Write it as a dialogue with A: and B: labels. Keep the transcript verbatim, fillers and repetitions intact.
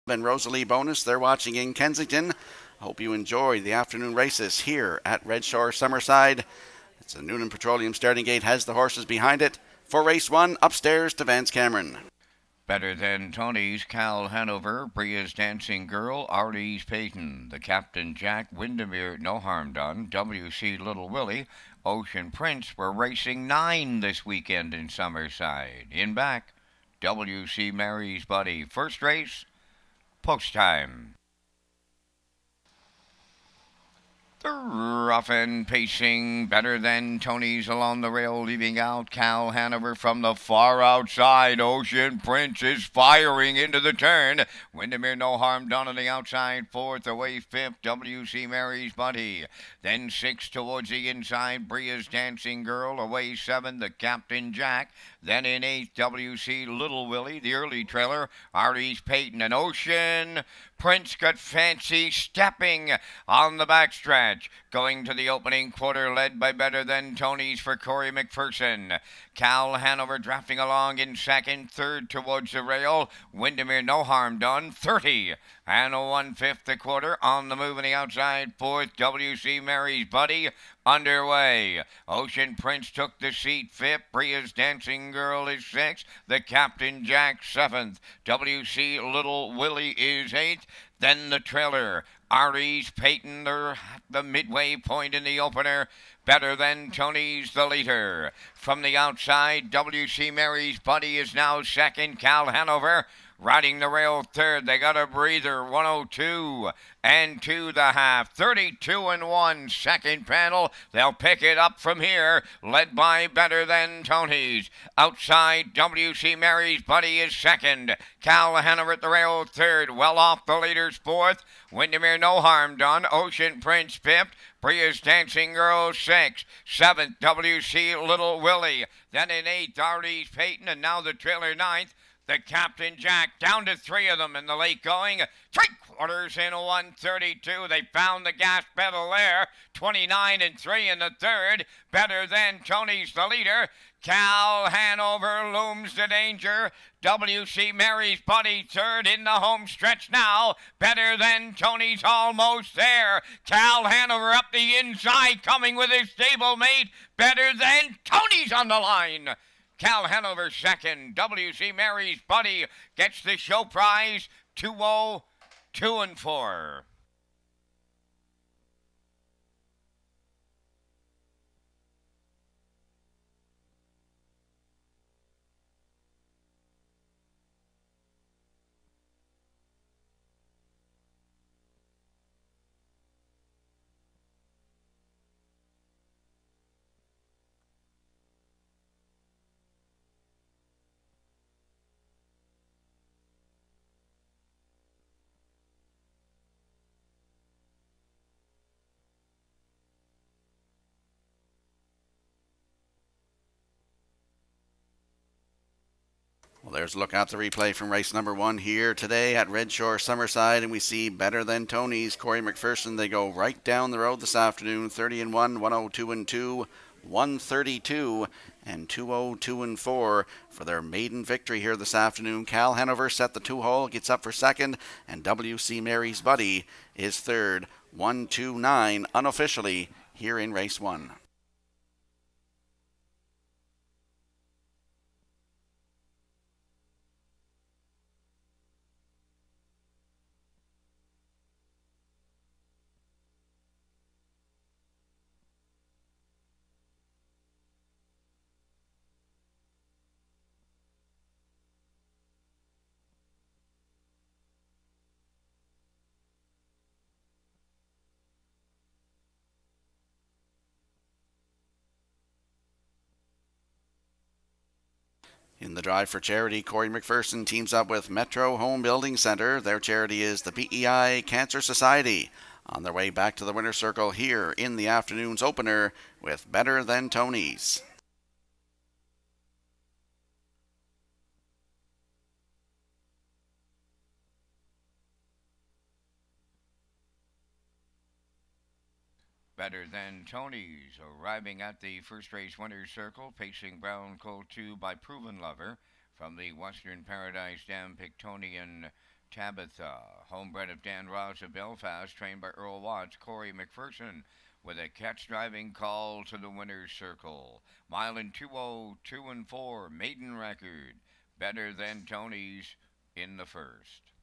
A: and Rosalie Bonus. They're watching in Kensington. Hope you enjoy the afternoon races here at Red Shore Summerside. It's a Noonan Petroleum starting gate, has the horses behind it. For race one, upstairs to Vance Cameron.
B: Better Than Tony's, Cal Hanover, Bria's Dancing Girl, Artie's Peyton, the Captain Jack, Windermere, No Harm Done, W C Little Willie, Ocean Prince were racing nine this weekend in Summerside. In back, W C Mary's Buddy. First race, post time. The rough and pacing, Better Than Tony's along the rail, leaving out Cal Hanover from the far outside. Ocean Prince is firing into the turn. Windermere No Harm Done on the outside, fourth, away fifth, W C Mary's Buddy. Then sixth towards the inside, Bria's Dancing Girl, away seven, the Captain Jack. Then in eighth, W C Little Willie, the early trailer, Artie's Peyton, and Ocean Prince got fancy stepping on the backstretch. Going to the opening quarter, led by Better Than Tony's for Corey McPherson. Cal Hanover drafting along in second, third towards the rail. Windermere No Harm Done, thirty. And a one-fifth the quarter on the move on the outside, fourth, W C Mary's Buddy underway. Ocean Prince took the seat fifth. Bria's Dancing Girl is sixth. The Captain Jack seventh. W C Little Willie is eighth. Then the trailer, Artie's Peyton, they're at the midway point in the opener. Better Than Tony's the leader. From the outside, W C Mary's Buddy is now second. Cal Hanover riding the rail third. They got a breather, one oh two and two the half. thirty-two and one, second panel. They'll pick it up from here, led by Better Than Tony's. Outside, W C Mary's Buddy is second. Cal Hanover at the rail third. Well off the leader's fourth. Windermere No Harm Done. Ocean Prince fifth. Bria's Dancing Girl sixth. seventh, W C Little Willie. Then in eighth, Artie's Peyton, and now the trailer ninth. The Captain Jack, down to three of them in the late going. Three quarters in a one thirty-two. They found the gas pedal there. twenty-nine and three in the third. Better Than Tony's the leader. Cal Hanover looms the danger. W C Mary's Buddy third in the home stretch now. Better Than Tony's almost there. Cal Hanover up the inside, coming with his stablemate. Better Than Tony's on the line. Cal Hanover second. W C Mary's Buddy gets the show prize, two oh two and four.
A: Well, there's a look at the replay from race number one here today at Red Shore Summerside, and we see Better Than Tony's Corey McPherson. They go right down the road this afternoon, thirty and one, one oh two and two, one thirty-two and two oh two and four for their maiden victory here this afternoon. Cal Hanover set the two hole, gets up for second, and W C Mary's Buddy is third. one two nine unofficially here in race one. In the drive for charity, Corey McPherson teams up with Metro Home Building Center. Their charity is the P E I Cancer Society. On their way back to the winner's circle here in the afternoon's opener with Better Than Tony's.
B: Better Than Tony's arriving at the first race winner's circle, pacing Brown Colt two by Proven Lover from the Western Paradise Dam Pictonian Tabitha. Homebred of Dan Ross of Belfast, trained by Earl Watts, Corey McPherson, with a catch driving call to the winner's circle. Mile in two oh two and four, maiden record. Better Than Tony's in the first.